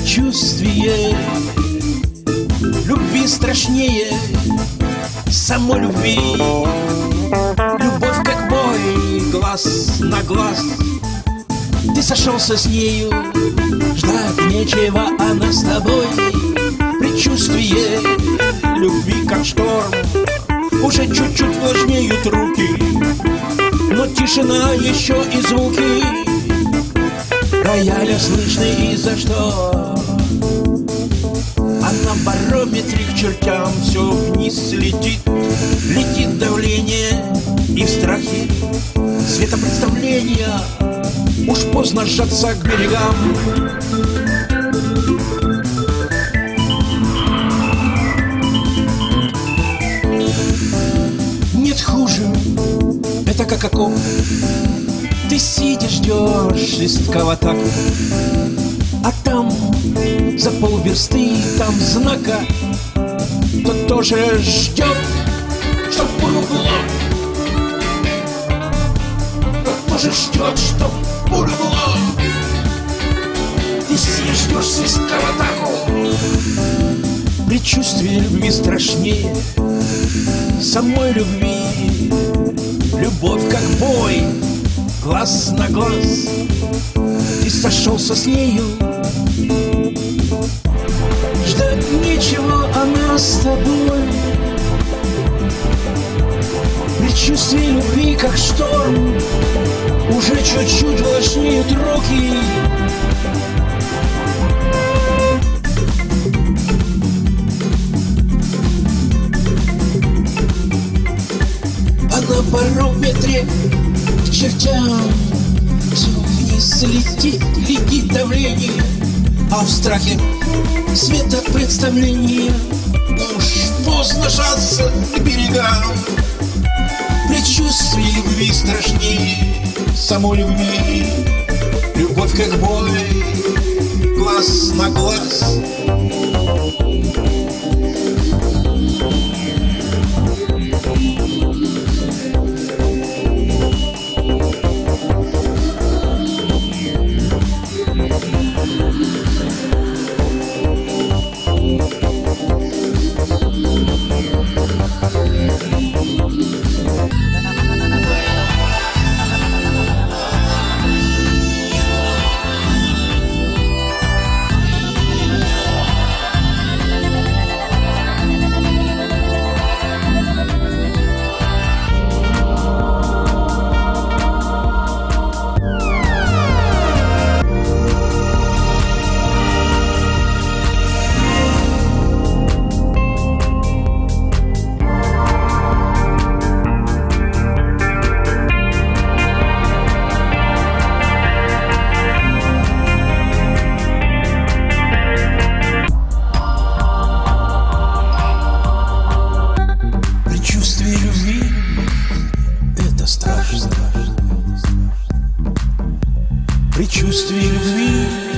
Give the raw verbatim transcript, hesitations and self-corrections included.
предчувствие любви страшнее самой любви. Любовь как бой, глаз на глаз. Ты сошелся с нею, ждать нечего, она с тобой. Предчувствие любви как шторм, уже чуть-чуть влажнеют руки, но тишина еще и звуки рояля слышны, и за что? А на барометре к чертям все вниз летит. Летит давление и в страхе светопредставления. Уж поздно сжаться к берегам. Нет хуже, это как окоп. Ты сидишь, ждешь листка в атаку, а там за полверсты, там знака. Тот тоже ждет, чтоб пулю было. Тот тоже ждет, чтоб пулю было. Ты сидишь, ждешь свистка в атаку. Предчувствие любви страшнее самой любви. Любовь как бой, глаз на глаз. Ты сошелся с нею, ждать нечего, она с тобой. Предчувствие любви как шторм, уже чуть-чуть влажнеют руки. А на барометре к чертям все вниз летит, летит давление, а в страхе светопредставление. Уж поздно жаться к берегам. Предчувствие любви страшнее самой любви. Любовь как бой, глаз на глаз. Предчувствие любви